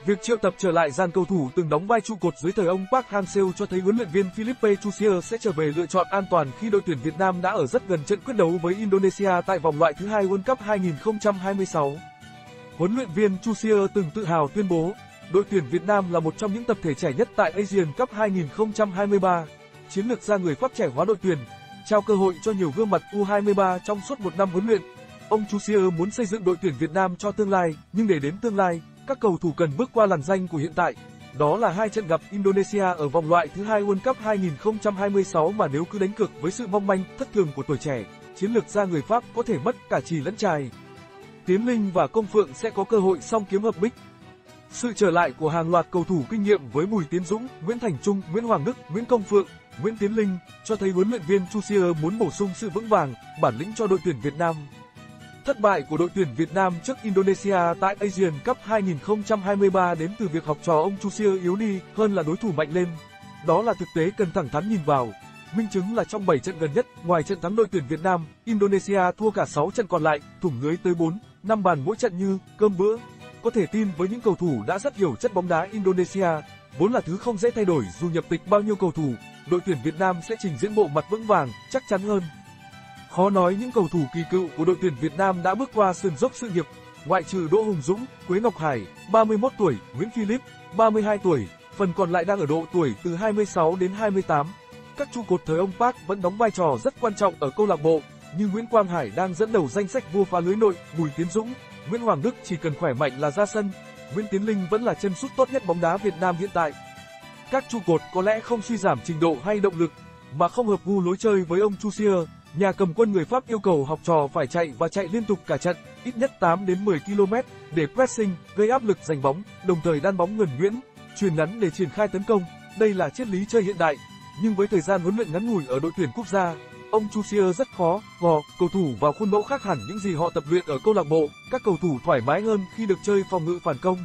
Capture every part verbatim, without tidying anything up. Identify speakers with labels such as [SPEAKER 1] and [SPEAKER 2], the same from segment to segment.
[SPEAKER 1] Việc triệu tập trở lại dàn cầu thủ từng đóng vai trụ cột dưới thời ông Park Hang-seo cho thấy huấn luyện viên Philippe Chusier sẽ trở về lựa chọn an toàn khi đội tuyển Việt Nam đã ở rất gần trận quyết đấu với Indonesia tại vòng loại thứ hai World Cup hai nghìn không trăm hai mươi sáu. Huấn luyện viên Chusier từng tự hào tuyên bố, đội tuyển Việt Nam là một trong những tập thể trẻ nhất tại Asian Cup hai nghìn không trăm hai mươi ba. Chiến lược ra người Pháp trẻ hóa đội tuyển, trao cơ hội cho nhiều gương mặt U hai mươi ba trong suốt một năm huấn luyện. Ông Chusier muốn xây dựng đội tuyển Việt Nam cho tương lai, nhưng để đến tương lai, các cầu thủ cần bước qua lằn ranh của hiện tại. Đó là hai trận gặp Indonesia ở vòng loại thứ hai World Cup hai nghìn không trăm hai mươi sáu mà nếu cứ đánh cược với sự mong manh, thất thường của tuổi trẻ, chiến lược ra người Pháp có thể mất cả chì lẫn chài. Tiến Linh và Công Phượng sẽ có cơ hội song kiếm hợp bích. Sự trở lại của hàng loạt cầu thủ kinh nghiệm với Bùi Tiến Dũng, Nguyễn Thành Trung, Nguyễn Hoàng Đức, Nguyễn Công Phượng, Nguyễn Tiến Linh cho thấy huấn luyện viên Chusier muốn bổ sung sự vững vàng, bản lĩnh cho đội tuyển Việt Nam. Thất bại của đội tuyển Việt Nam trước Indonesia tại Asian Cup hai nghìn không trăm hai mươi ba đến từ việc học trò ông Chusier yếu đi hơn là đối thủ mạnh lên. Đó là thực tế cần thẳng thắn nhìn vào. Minh chứng là trong bảy trận gần nhất, ngoài trận thắng đội tuyển Việt Nam, Indonesia thua cả sáu trận còn lại, thủng lưới tới bốn, năm bàn mỗi trận như cơm bữa. Có thể tin với những cầu thủ đã rất hiểu chất bóng đá Indonesia, vốn là thứ không dễ thay đổi dù nhập tịch bao nhiêu cầu thủ, đội tuyển Việt Nam sẽ trình diễn bộ mặt vững vàng, chắc chắn hơn. Khó nói những cầu thủ kỳ cựu của đội tuyển Việt Nam đã bước qua sườn dốc sự nghiệp, ngoại trừ Đỗ Hùng Dũng, Quế Ngọc Hải, ba mươi mốt tuổi, Nguyễn Philip, ba mươi hai tuổi, phần còn lại đang ở độ tuổi từ hai mươi sáu đến hai mươi tám. Các trụ cột thời ông Park vẫn đóng vai trò rất quan trọng ở câu lạc bộ, như Nguyễn Quang Hải đang dẫn đầu danh sách vua phá lưới nội, Bùi Tiến Dũng, Nguyễn Hoàng Đức chỉ cần khỏe mạnh là ra sân, Nguyễn Tiến Linh vẫn là chân sút tốt nhất bóng đá Việt Nam hiện tại. Các trụ cột có lẽ không suy giảm trình độ hay động lực, mà không hợp gu lối chơi với ông Chusier. Nhà cầm quân người Pháp yêu cầu học trò phải chạy và chạy liên tục cả trận, ít nhất tám đến mười ki lô mét, để pressing, gây áp lực giành bóng, đồng thời đan bóng nhuần nhuyễn, chuyền ngắn để triển khai tấn công. Đây là triết lý chơi hiện đại, nhưng với thời gian huấn luyện ngắn ngủi ở đội tuyển quốc gia, ông Chusier rất khó gò cầu thủ vào khuôn mẫu khác hẳn những gì họ tập luyện ở câu lạc bộ. Các cầu thủ thoải mái hơn khi được chơi phòng ngự phản công.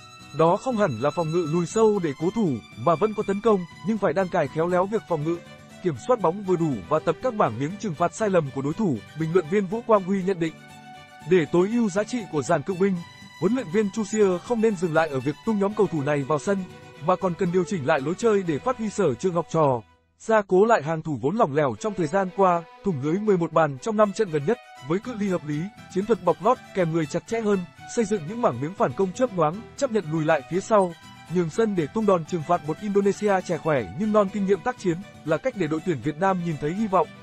[SPEAKER 1] Đó không hẳn là phòng ngự lùi sâu để cố thủ, mà vẫn có tấn công, nhưng phải đan cài khéo léo việc phòng ngự, kiểm soát bóng vừa đủ và tập các bảng miếng trừng phạt sai lầm của đối thủ. Bình luận viên Vũ Quang Huy nhận định, để tối ưu giá trị của dàn cựu binh, huấn luyện viên Chusier không nên dừng lại ở việc tung nhóm cầu thủ này vào sân, mà còn cần điều chỉnh lại lối chơi để phát huy sở trường học trò, gia cố lại hàng thủ vốn lỏng lẻo trong thời gian qua, thủng lưới mười một bàn trong năm trận gần nhất, với cự ly hợp lý, chiến thuật bọc lót kèm người chặt chẽ hơn, xây dựng những mảng miếng phản công chớp nhoáng, chấp nhận lùi lại phía sau, nhường sân để tung đòn trừng phạt một Indonesia trẻ khỏe nhưng non kinh nghiệm tác chiến, là cách để đội tuyển Việt Nam nhìn thấy hy vọng.